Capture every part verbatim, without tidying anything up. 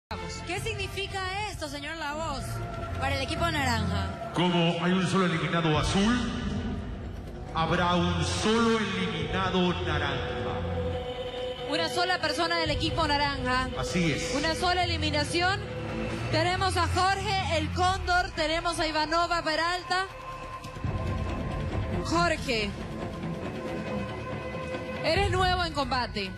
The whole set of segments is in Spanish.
¿Qué significa esto, señor La Voz, para el equipo naranja? Como hay un solo eliminado azul, habrá un solo eliminado naranja. Una sola persona del equipo naranja. Así es. Una sola eliminación. Tenemos a Jorge, el Cóndor, tenemos a Ivanova Peralta. Jorge, eres nuevo en combate.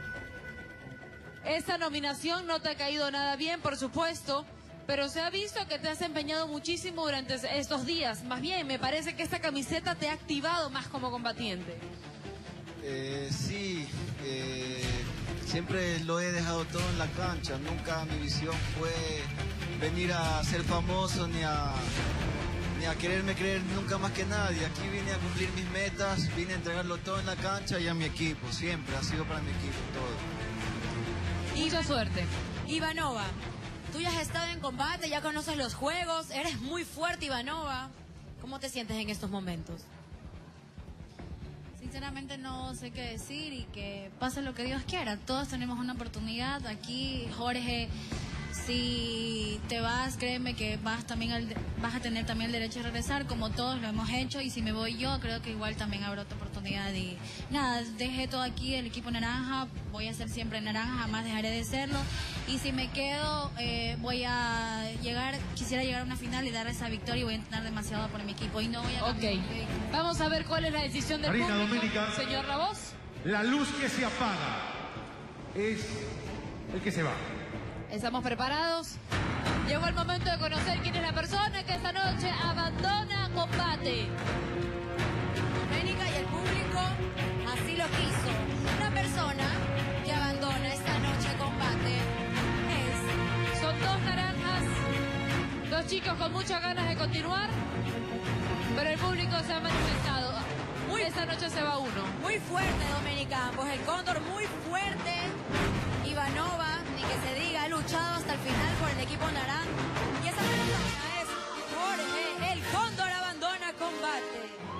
Esta nominación no te ha caído nada bien, por supuesto, pero se ha visto que te has empeñado muchísimo durante estos días. Más bien, me parece que esta camiseta te ha activado más como combatiente. Eh, sí, eh, siempre lo he dejado todo en la cancha. Nunca mi visión fue venir a ser famoso ni a, ni a quererme creer nunca más que nadie. Aquí vine a cumplir mis metas, vine a entregarlo todo en la cancha y a mi equipo. Siempre ha sido para mi equipo todo. Mucha suerte. Ivanova, tú ya has estado en combate, ya conoces los juegos, eres muy fuerte, Ivanova. ¿Cómo te sientes en estos momentos? Sinceramente no sé qué decir y que pase lo que Dios quiera. Todos tenemos una oportunidad. Aquí, Jorge, si te vas, créeme que vas también al, vas a tener también el derecho de regresar, como todos lo hemos hecho. Y si me voy yo, creo que igual también habrá otra oportunidad. Y nada, dejé todo aquí, el equipo naranja. Voy a ser siempre naranja, jamás dejaré de serlo. Y si me quedo, eh, voy a llegar, quisiera llegar a una final y dar esa victoria. Y voy a entrenar demasiado por mi equipo. Y no voy a... Ok, vamos a ver cuál es la decisión del Marina público. Doménica. Señor La Voz. La luz que se apaga es el que se va. Estamos preparados. Llegó el momento de conocer quién es la persona que esta noche abandona combate. Doménica y el público así lo quiso. Una persona que abandona esta noche combate es... Son dos naranjas, dos chicos con muchas ganas de continuar, pero el público se ha manifestado. Muy, esta noche se va uno. Muy fuerte, Doménica. Pues el Cóndor muy fuerte. Ivanova, ni que se diga, ha luchado hasta el final por el equipo naranja. Y esa persona es Jorge, el Cóndor abandona combate.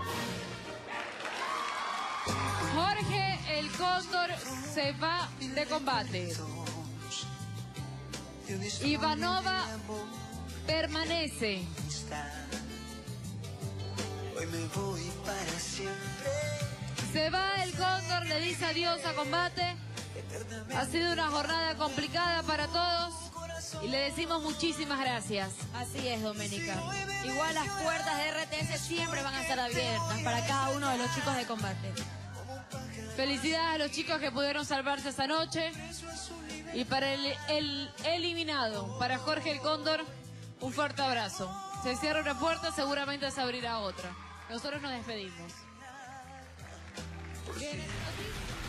Jorge, el Cóndor, se va de combate. Ivanova permanece. Hoy me voy para siempre. Se va el Cóndor, le dice adiós a combate. Ha sido una jornada complicada para todos y le decimos muchísimas gracias. Así es, Doménica. Igual las puertas de R T S siempre van a estar abiertas para cada uno de los chicos de combate. Felicidades a los chicos que pudieron salvarse esta noche. Y para el, el eliminado, para Jorge el Cóndor, un fuerte abrazo. Se cierra una puerta, seguramente se abrirá otra. Nosotros nos despedimos. Bien,